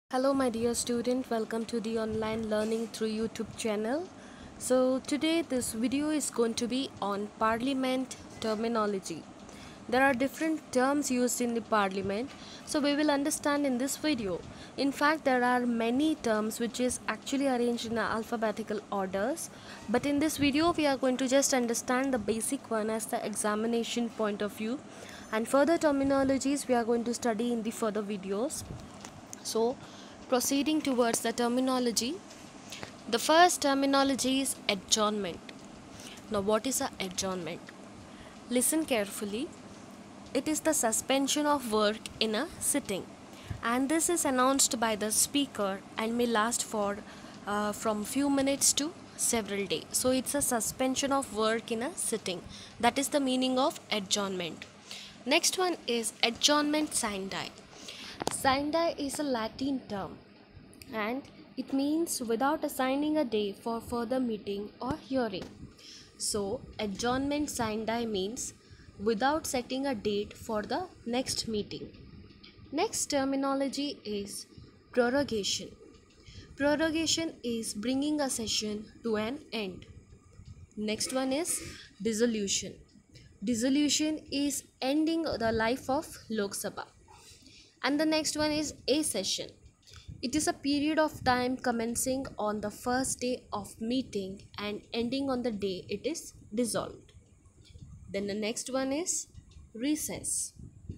Hello my dear student, welcome to the online learning through YouTube channel. So today this video is going to be on parliament terminology. There are different terms used in the parliament, so we will understand in this video. In fact, there are many terms which is actually arranged in alphabetical orders, but in this video we are going to just understand the basic one as the examination point of view, and further terminologies we are going to study in the further videos. So, proceeding towards the terminology, the first terminology is adjournment. Now, what is a adjournment? Listen carefully. It is the suspension of work in a sitting, and this is announced by the speaker and may last for from few minutes to several days. So, it's a suspension of work in a sitting. That is the meaning of adjournment. Next one is adjournment sine die. Sine die is a Latin term and it means without assigning a day for further meeting or hearing. So, adjournment sine die means without setting a date for the next meeting. Next terminology is prorogation. Prorogation is bringing a session to an end. Next one is dissolution. Dissolution is ending the life of Lok Sabha. And the next one is accession. It is a period of time commencing on the first day of meeting and ending on the day it is dissolved. Then the next one is recess.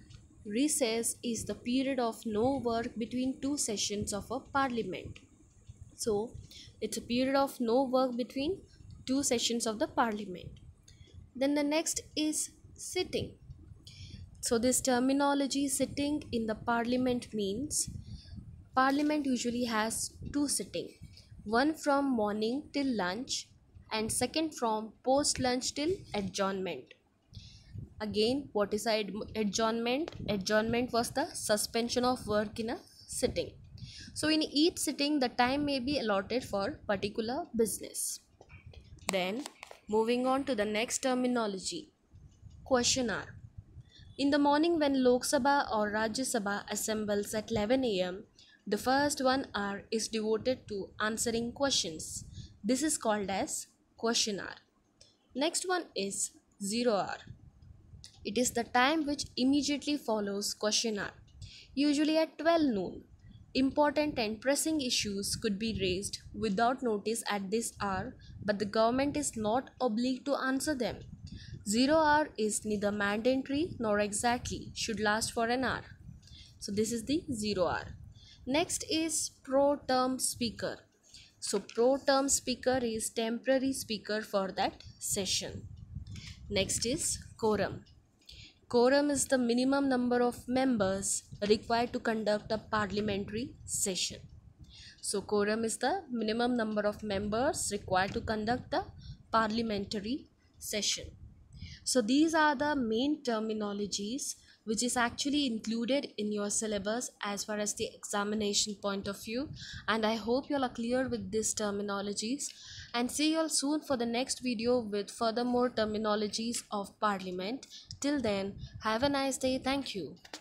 Recess is the period of no work between two sessions of a parliament. So, it's a period of no work between two sessions of the parliament. Then the next is sitting. So, this terminology sitting in the parliament means Parliament usually has two sittings, one from morning till lunch and second from post lunch till adjournment. Again, what is adjournment? Adjournment was the suspension of work in a sitting. So in each sitting the time may be allotted for particular business. Then moving on to the next terminology, question hour. In the morning when Lok Sabha or Rajya Sabha assembles at 11 am, the first 1 hour is devoted to answering questions. This is called as question hour. Next one is 0 hour. It is the time which immediately follows question hour, usually at 12 noon. Important and pressing issues could be raised without notice at this hour, but the government is not obliged to answer them. 0 hour is neither mandatory nor exactly should last for an hour. So this is the 0 hour. Next is pro term speaker. So pro term speaker is temporary speaker for that session. Next is quorum. Quorum is the minimum number of members required to conduct a parliamentary session. So quorum is the minimum number of members required to conduct the parliamentary session. So these are the main terminologies which is actually included in your syllabus as far as the examination point of view, and I hope you all are clear with these terminologies, and see you all soon for the next video with further more terminologies of parliament. Till then, have a nice day. Thank you.